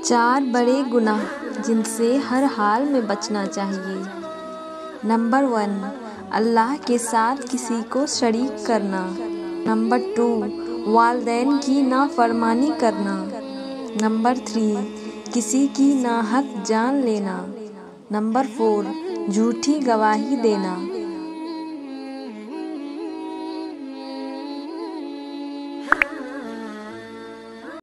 4 बड़े गुनाह जिनसे हर हाल में बचना चाहिए। नंबर 1, अल्लाह के साथ किसी को शरीक करना। नंबर 2, वालिदैन की नाफरमानी करना। नंबर 3, किसी की नाहक जान लेना। नंबर 4, झूठी गवाही देना।